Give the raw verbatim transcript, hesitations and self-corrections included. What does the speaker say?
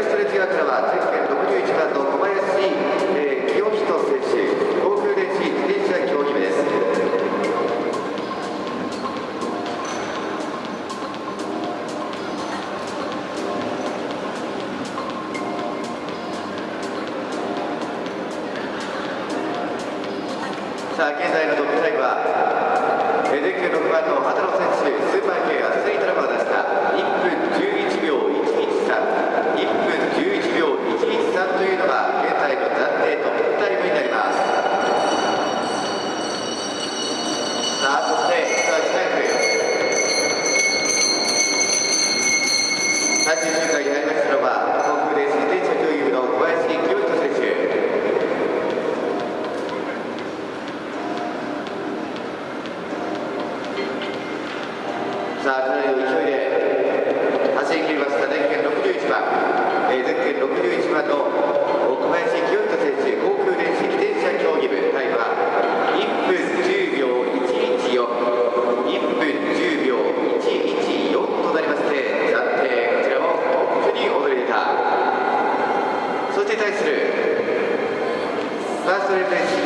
ストレッチ側からはゼッケンろくじゅういちばんの小林、えー、清人選手、航空電子自転車競技部です。さあ現在のトップタイムはゼッケンろくばんの畑野選手、スーパー K がすでにタラバを出したいっぷんじゅういちびょういちいちさん、いっぷんじゅういちびょういちいちさんというのが現在の暫定トップタイムになります。さあそして一足早く最終周回に入りましたのは航空電子自転車競技部の小林清人選手。さあかなりの勢いで走り切りましたゼッケンろくじゅういちばん、えー、ゼッケンろくじゅういちばんの小林清人選手、航空電子自転車競技部、タイムはいっぷんじゅうびょういちいちよん、いっぷんじゅうびょういちいちよんとなりまして、暫定こちらもトップに躍り出た。そして対するファーストレース